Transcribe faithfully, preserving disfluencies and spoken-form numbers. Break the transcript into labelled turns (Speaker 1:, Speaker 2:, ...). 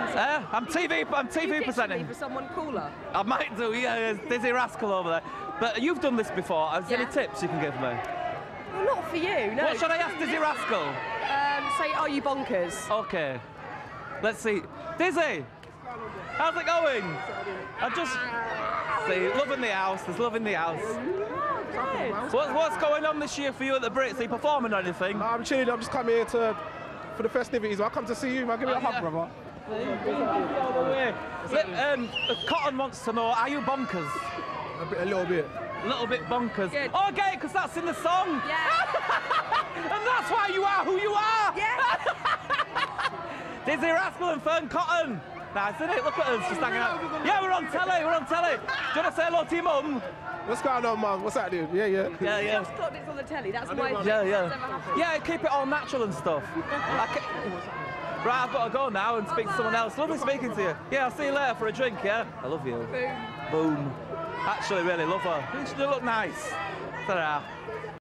Speaker 1: Uh, I'm T V. I'm T V
Speaker 2: you
Speaker 1: presenting.
Speaker 2: Me for someone cooler.
Speaker 1: I might do. Yeah, there's Dizzee Rascal over there. But you've done this before. Is there
Speaker 2: Yeah.
Speaker 1: any tips you can give me?
Speaker 2: Well, not for you. No.
Speaker 1: What should I ask Dizzee Rascal?
Speaker 2: Um, say, are you bonkers?
Speaker 1: Okay. Let's see. Dizzee, how's it going? I just see love in the house. There's love in the house. What's what's going on this year for you at the Brits? Are you performing or anything?
Speaker 3: No, I'm chilling. I'm just coming here to for the festivities. I come to see you, man. Give me
Speaker 1: Oh,
Speaker 3: a hug,
Speaker 1: yeah.
Speaker 3: brother.
Speaker 1: All the way. Um, Cotton wants to know: are you bonkers?
Speaker 3: A, bit, a little bit.
Speaker 1: A little bit bonkers.
Speaker 2: Good.
Speaker 1: Oh, okay, because that's in the song.
Speaker 2: Yeah.
Speaker 1: And that's why you are who you are.
Speaker 2: Yeah.
Speaker 1: Dizzee Rascal and Fearne Cotton. Nice, isn't it? Look at us, just hanging out. Yeah, we're on telly, we're on telly. Do you want to say hello to your mum?
Speaker 3: What's going on, man? What's that, dude? Yeah, yeah.
Speaker 1: Yeah, yeah.
Speaker 2: Just got this on the telly. That's my
Speaker 1: Yeah, yeah. Yeah, keep it all natural and stuff. I ca- right, I've got to go now and speak to someone else. Lovely speaking to you. Yeah, I'll see you later for a drink, yeah? I love you.
Speaker 2: Boom.
Speaker 1: Boom. Actually, really love her. You look nice. Ta-ra.